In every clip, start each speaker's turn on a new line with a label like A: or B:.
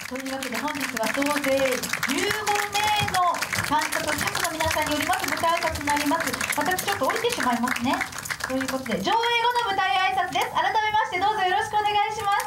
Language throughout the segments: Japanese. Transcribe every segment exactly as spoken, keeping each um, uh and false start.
A: というわけで本日は総勢じゅうごめいの監督、客の皆さんによります舞台挨拶になります。私ちょっと降りてしまいますね。ということで上映後の舞台挨拶です。改めましてどうぞよろしくお願いします。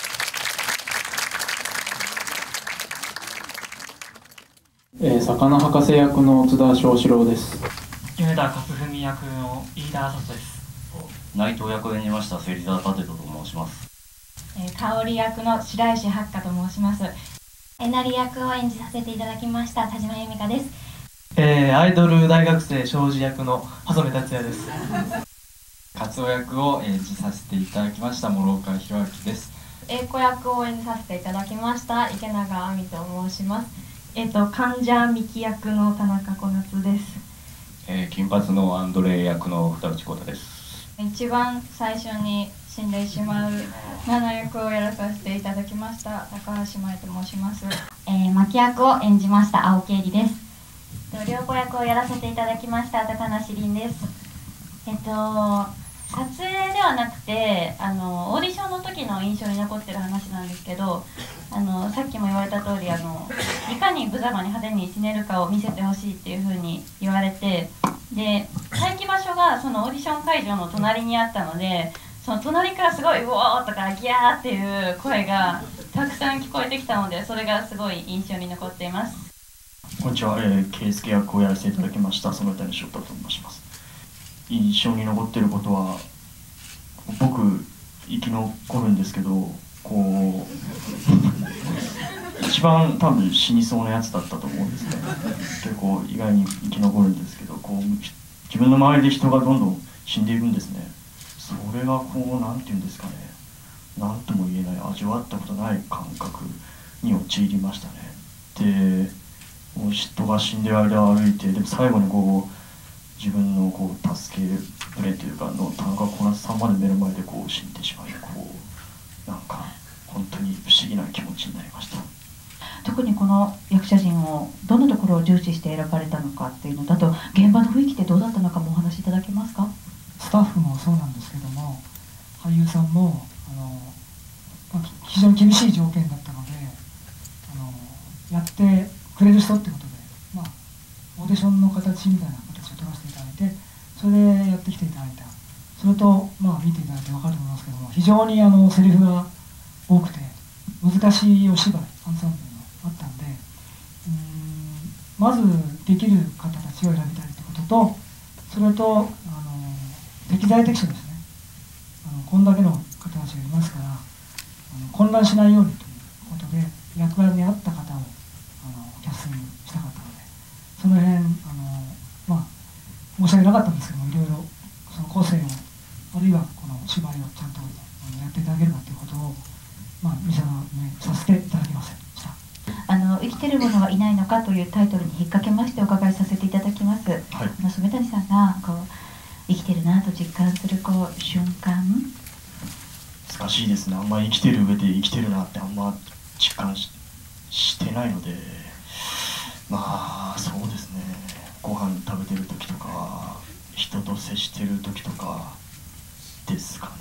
B: えー、魚博士役の津田翔志郎です。
C: 米田勝文役の飯田麻人です。
D: 内藤役を演じました芹沢立人と申します。
E: えー、香織役の白石八花と申します。
F: えなり役を演じさせていただきました田島由美香です。
C: えー、アイドル大学生庄司役の細目達也です。
G: カツオ役を演じさせていただきました諸岡弘明です。
E: 英子役を演じさせていただきました池永亜美と申します。えっ、ー、と患者美希役の田中小夏です。
D: えー、金髪のアンドレ役の二内浩太です。
E: 一番最初に死んでしまうナナ役をやらさせていただきました高橋舞と申します。
F: えー、牧役を演じました青木恵里です。涼子役をやらせていただきました高梨凛です。えっと撮影ではなくてあのオーディションの時の印象に残ってる話なんですけど、あのさっきも言われた通りあのいかに無様に派手に死ねるかを見せてほしいっていう風に言われて、で待機場所がそのオーディション会場の隣にあったので、その隣からすごい「うおー」とか「ギャー」っていう声がたくさん聞こえてきたので、それがすごい印象に残っています。
H: こんにちは、えー、圭介役をやらせていただきました染谷翔太と申します。印象に残っていることは、僕生き残るんですけど、こう一番多分死にそうなやつだったと思うんですね。結構意外に生き残るんですけど、こう自分の周りで人がどんどん死んでいくんですね。それがこうなんていうんですかね、なんとも言えない、味わったことない感覚に陥りましたね。でもう人が死んでる間歩いて、でも最後にこう自分のこう助けプレーというかの田中小夏さんまで目の前でこう死んでしまい、こうなんか本当に不思議な気持ちになりました。
A: 特にこの役者陣をどんなところを重視して選ばれたのかっていうのと、あと現場の雰囲気ってどうだったのかもお話しいただけますか。
I: スタッフもそうなんですけども、俳優さんもあの、まあ、非常に厳しい条件だったので、あのやってくれる人ってことで、まあ、オーディションの形みたいな形を取らせていただいて、それでやってきていただいた。それと、まあ、見ていただいて分かると思いますけども、非常にあのセリフが多くて難しいお芝居アンサンブルのあったんで、うーんまずできる方たちを選びたいということと、それとあの適材適所ですね。あのこんだけの方たちがいますから、あの混乱しないようにということで役割に合った方をあのキャスティングしたかったので、その辺あのまあ申し訳なかったんですけども、いろいろその個性をあるいはこの芝居をちゃんとやっていただけるかということを、まあ、見せさせていただきませんでした。
A: あの生きてるものはいないのかというタイトルに引っ掛けましてお伺いさせていただきます。はい、あの染谷さんがこう生きてるなと実感するこう瞬間。
H: 難しいですね。あんまり生きてる上で生きてるなってあんま実感 し, してないので、まあそうですね。ご飯食べてる時とか人と接してる時とかですかね。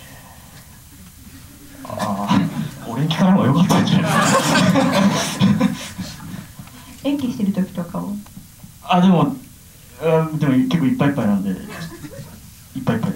H: ああ、俺に聞かない方が良かったんじゃない
A: 演技してる時とかを。
H: あ、でも、あでも結構いっぱいいっぱいなんで、いっぱいいっぱいです。